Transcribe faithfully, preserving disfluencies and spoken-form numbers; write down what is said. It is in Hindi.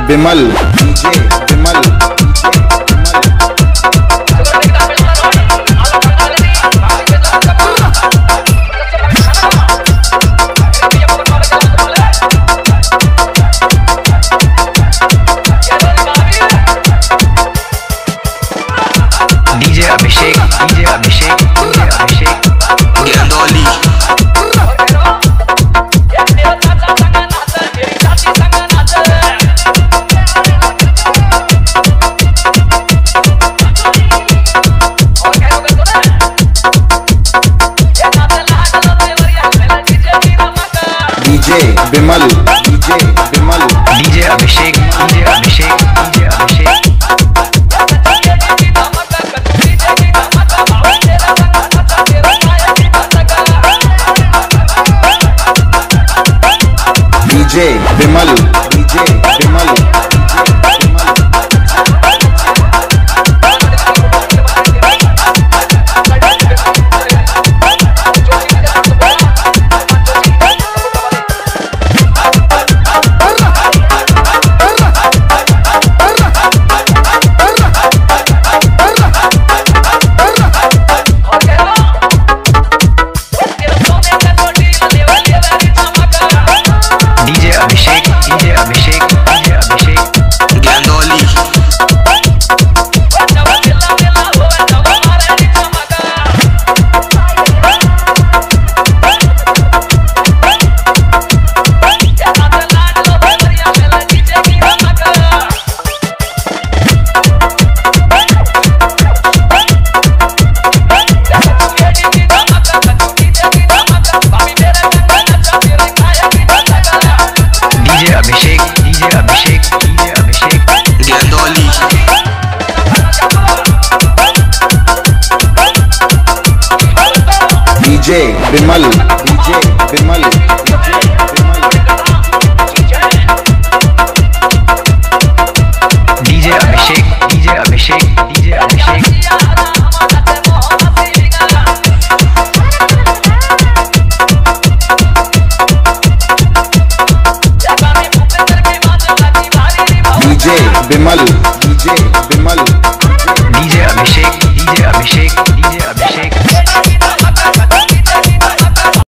Vimal DJ Vimal DJ Abhishek DJ Abhishek DJ Abhishek Gendauli DJ Vimal DJ Vimal DJ Abhishek DJ Abhishek DJ Abhishek DJ Vimal DJ Vimal DJ Abhishek DJ Abhishek DJ Abhishek Gendauli DJ Abhishek DJ Abhishek DJ Abhishek Gendauli DJ Vimal